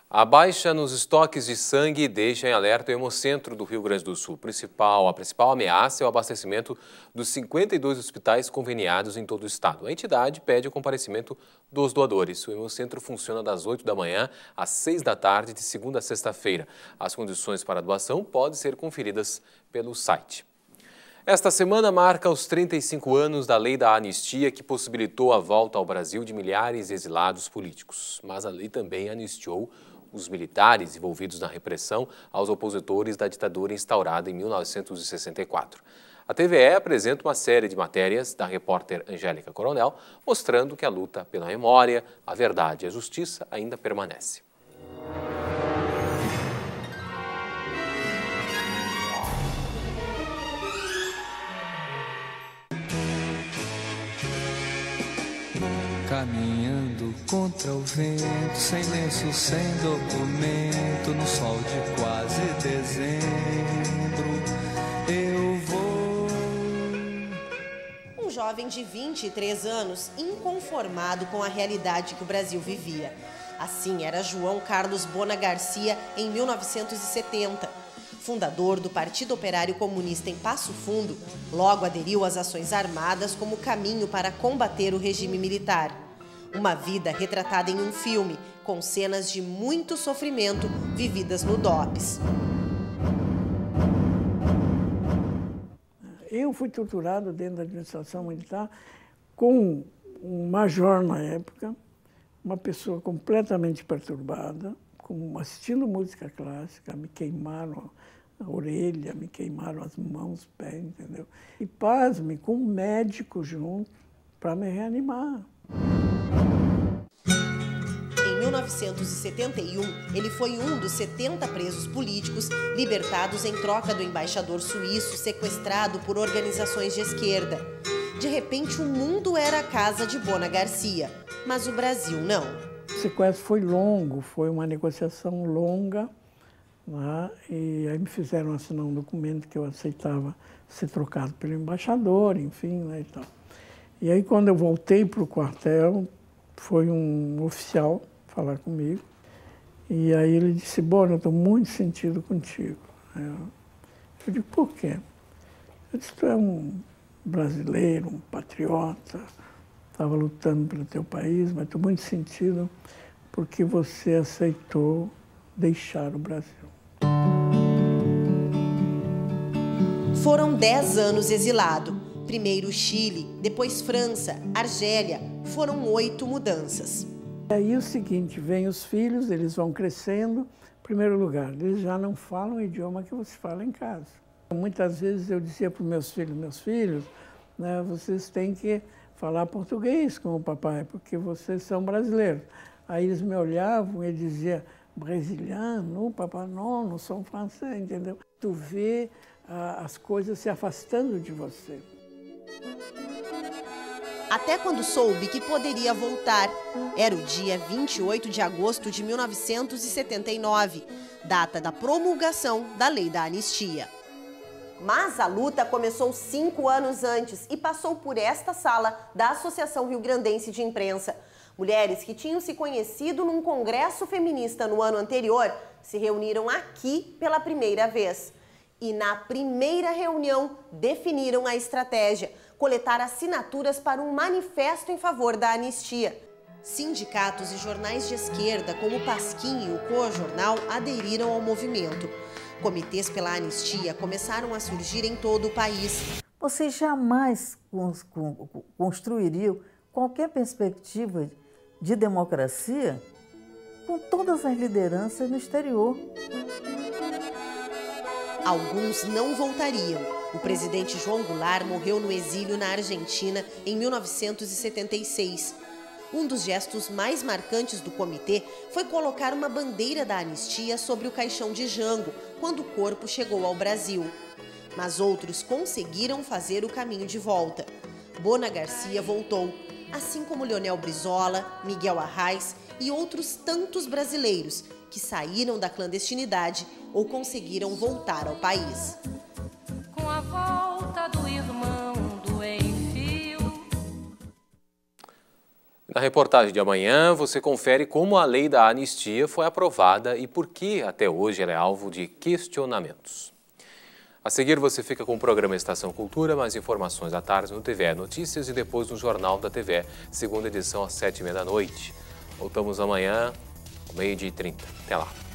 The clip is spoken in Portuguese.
A baixa nos estoques de sangue deixa em alerta o Hemocentro do Rio Grande do Sul. A principal ameaça é o abastecimento dos 52 hospitais conveniados em todo o estado. A entidade pede o comparecimento dos doadores. O Hemocentro funciona das 8 da manhã às 6 da tarde, de segunda a sexta-feira. As condições para a doação podem ser conferidas pelo site. Esta semana marca os 35 anos da Lei da Anistia, que possibilitou a volta ao Brasil de milhares de exilados políticos. Mas a lei também anistiou os militares envolvidos na repressão aos opositores da ditadura instaurada em 1964. A TVE apresenta uma série de matérias da repórter Angélica Coronel, mostrando que a luta pela memória, a verdade e a justiça ainda permanece. Caminhando contra o vento, sem lenço, sem documento, no sol de quase dezembro, eu vou. Um jovem de 23 anos, inconformado com a realidade que o Brasil vivia. Assim era João Carlos Bona Garcia em 1970. Fundador do Partido Operário Comunista em Passo Fundo, logo aderiu às ações armadas como caminho para combater o regime militar. Uma vida retratada em um filme, com cenas de muito sofrimento vividas no DOPS. Eu fui torturado dentro da administração militar com um major na época, uma pessoa completamente perturbada, assistindo música clássica, me queimaram a orelha, me queimaram as mãos, os pés, entendeu? E pasme, com um médico junto para me reanimar. Em 1971, ele foi um dos 70 presos políticos libertados em troca do embaixador suíço sequestrado por organizações de esquerda. De repente, o mundo era a casa de Bona Garcia, mas o Brasil não. O sequestro foi longo, foi uma negociação longa, né? E aí me fizeram assinar um documento que eu aceitava ser trocado pelo embaixador, enfim, né, e tal. E aí, quando eu voltei para o quartel, foi um oficial falar comigo, e aí ele disse: Bona, eu estou muito sentido contigo. Eu digo: por quê? Eu disse: tu é um brasileiro, um patriota, estava lutando pelo teu país, mas estou muito sentido porque você aceitou deixar o Brasil. Foram 10 anos exilado. Primeiro Chile, depois França, Argélia. Foram 8 mudanças. Aí o seguinte, vem os filhos, eles vão crescendo. Em primeiro lugar, eles já não falam o idioma que você fala em casa. Muitas vezes eu dizia para os meus filhos, né, vocês têm que falar português com o papai, porque vocês são brasileiros. Aí eles me olhavam e diziam: brasiliano, papai, não sou francês, entendeu? Tu vê as coisas se afastando de você. Até quando soube que poderia voltar. Era o dia 28 de agosto de 1979, data da promulgação da Lei da Anistia. Mas a luta começou 5 anos antes e passou por esta sala da Associação Rio-Grandense de Imprensa. Mulheres que tinham se conhecido num congresso feminista no ano anterior se reuniram aqui pela primeira vez. E na primeira reunião definiram a estratégia: coletar assinaturas para um manifesto em favor da anistia. Sindicatos e jornais de esquerda, como o Pasquim e o Coa-Jornal, aderiram ao movimento. Comitês pela anistia começaram a surgir em todo o país. Vocês jamais construiriam qualquer perspectiva de democracia com todas as lideranças no exterior. Alguns não voltariam. O presidente João Goulart morreu no exílio na Argentina em 1976. Um dos gestos mais marcantes do comitê foi colocar uma bandeira da anistia sobre o caixão de Jango, quando o corpo chegou ao Brasil. Mas outros conseguiram fazer o caminho de volta. Bona Garcia voltou, assim como Leonel Brizola, Miguel Arraes e outros tantos brasileiros que saíram da clandestinidade ou conseguiram voltar ao país. Com a volta do irmão do enfio. Na reportagem de amanhã, você confere como a lei da anistia foi aprovada e por que até hoje ela é alvo de questionamentos. A seguir, você fica com o programa Estação Cultura, mais informações à tarde no TVE Notícias e depois no Jornal da TVE, segunda edição às 7h30 da noite. Voltamos amanhã, ao 12h30. Até lá.